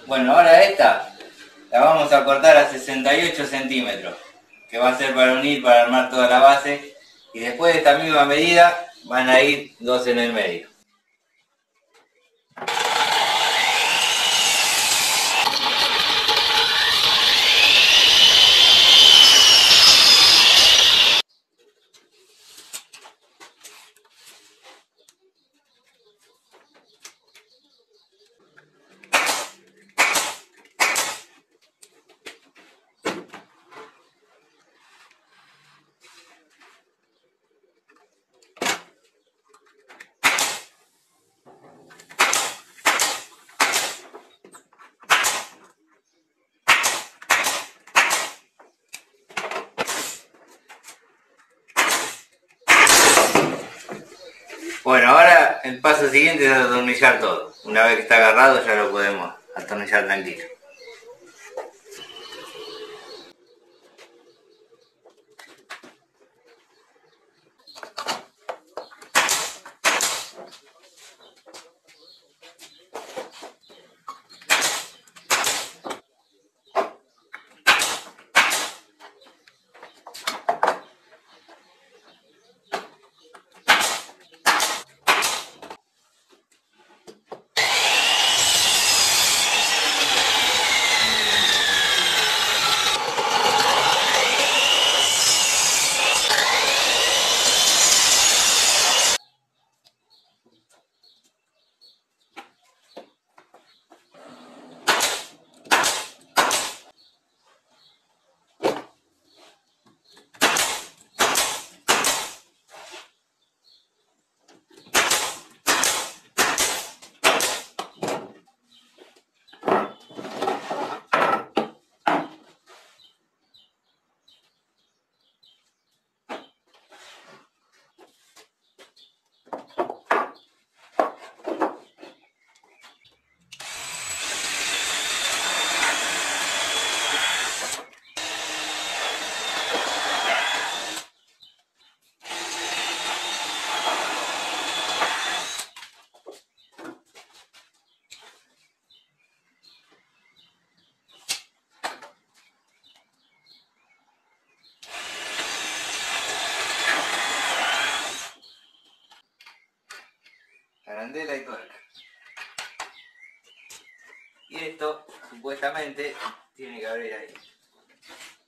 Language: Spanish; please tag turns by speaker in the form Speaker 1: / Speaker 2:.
Speaker 1: Bueno, ahora esta la vamos a cortar a 68 centímetros, que va a ser para unir, para armar toda la base. Y después de esta misma medida van a ir dos en el medio. Bueno, ahora el paso siguiente es atornillar todo. Una vez que está agarrado ya lo podemos atornillar tranquilo. Arandela y tuerca. Y esto, supuestamente, tiene que abrir ahí.